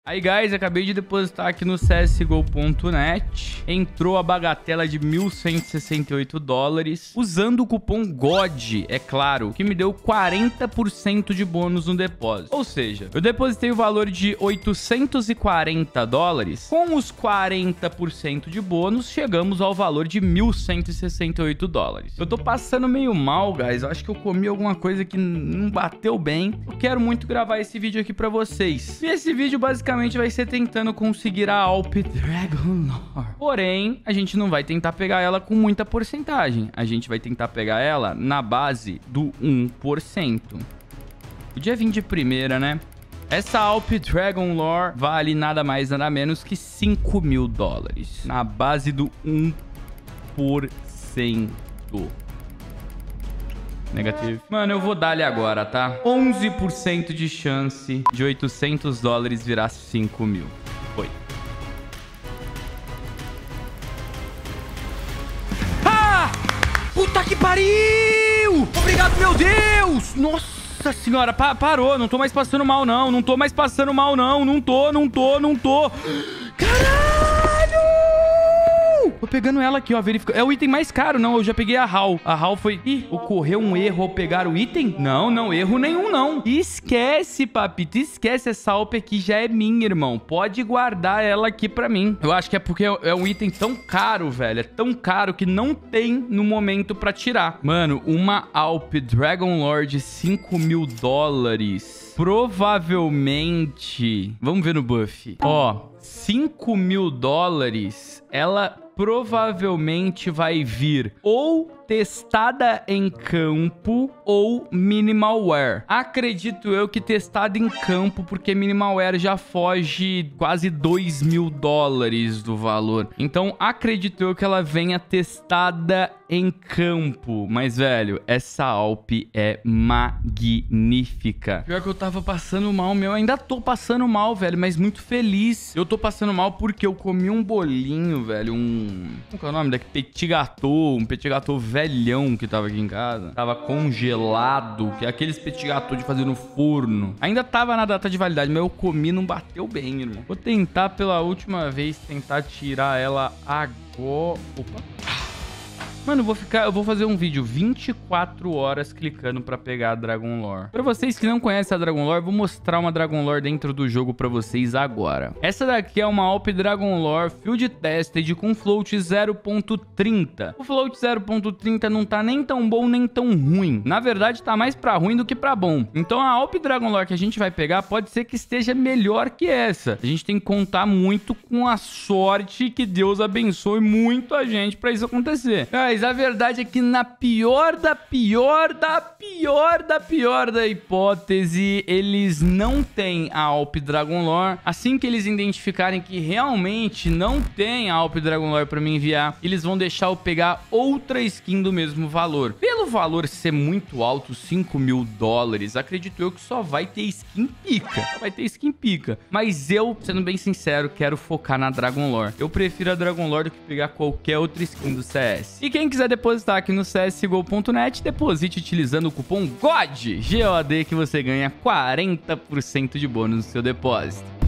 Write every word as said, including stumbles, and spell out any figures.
Aí, guys, acabei de depositar aqui no C S G O ponto net. Entrou a bagatela de mil cento e sessenta e oito dólares. Usando o cupom G O D, é claro, que me deu quarenta por cento de bônus no depósito. Ou seja, eu depositei o valor de oitocentos e quarenta dólares. Com os quarenta por cento de bônus, chegamos ao valor de mil cento e sessenta e oito dólares. Eu tô passando meio mal, guys. Eu acho que eu comi alguma coisa que não bateu bem. Eu quero muito gravar esse vídeo aqui pra vocês. E esse vídeo basicamente vai ser tentando conseguir a Alp Dragon Lore. Porém, a gente não vai tentar pegar ela com muita porcentagem. A gente vai tentar pegar ela na base do um por cento. Podia vir de primeira, né? Essa Alp Dragon Lore vale nada mais, nada menos que cinco mil dólares. Na base do um por cento. Negativo. Mano, eu vou dar ali agora, tá? onze por cento de chance de oitocentos dólares virar cinco mil. Foi. Ah! Puta que pariu! Obrigado, meu Deus! Nossa senhora, pa parou. Não tô mais passando mal, não. Não tô mais passando mal, não. Não tô, não tô, não tô. Caralho! Tô pegando ela aqui, ó. Verifica. É o item mais caro, não. Eu já peguei a Hal. A Hal foi... Ih, ocorreu um erro ao pegar o item? Não, não. Erro nenhum, não. Esquece, papito. Esquece. Essa Alp aqui já é minha, irmão. Pode guardar ela aqui pra mim. Eu acho que é porque é um item tão caro, velho. É tão caro que não tem no momento pra tirar. Mano, uma Alp Dragon Lore de cinco mil dólares. Provavelmente... Vamos ver no buff. Ó, cinco mil dólares. Ela... provavelmente vai vir ou testada em campo ou minimalware. Acredito eu que testada em campo, porque minimalware já foge quase dois mil dólares do valor. Então, acredito eu que ela venha testada em campo. Mas, velho, essa Alp é magnífica. Pior que eu tava passando mal, meu. Eu ainda tô passando mal, velho, mas muito feliz. Eu tô passando mal porque eu comi um bolinho, velho, um... Qual que é o nome daqui? Petit gâteau, um petit gâteau velhão que tava aqui em casa. Tava congelado, que é aqueles petit gâteau de fazer no forno. Ainda tava na data de validade, mas eu comi e não bateu bem, irmão. Vou tentar pela última vez, tentar tirar ela agora. Opa. Mano, eu vou ficar, eu vou fazer um vídeo vinte e quatro horas clicando pra pegar a Dragon Lore. Pra vocês que não conhecem a Dragon Lore, vou mostrar uma Dragon Lore dentro do jogo pra vocês agora. Essa daqui é uma Alp Dragon Lore Field Tested com float zero ponto trinta. O float zero ponto trinta não tá nem tão bom nem tão ruim. Na verdade, tá mais pra ruim do que pra bom. Então a Alp Dragon Lore que a gente vai pegar pode ser que esteja melhor que essa. A gente tem que contar muito com a sorte, que Deus abençoe muito a gente pra isso acontecer. Mas a verdade é que na pior da pior da pior da pior da hipótese, eles não têm a Alp Dragon Lore. Assim que eles identificarem que realmente não tem a Alp Dragon Lore pra me enviar, eles vão deixar eu pegar outra skin do mesmo valor. Pelo valor ser muito alto, cinco mil dólares, acredito eu que só vai ter skin pica. Só vai ter skin pica. Mas eu, sendo bem sincero, quero focar na Dragon Lore. Eu prefiro a Dragon Lore do que pegar qualquer outra skin do C S. E quem quiser depositar aqui no C S G O ponto net, deposite utilizando o cupom G O D, G O D, que você ganha quarenta por cento de bônus no seu depósito.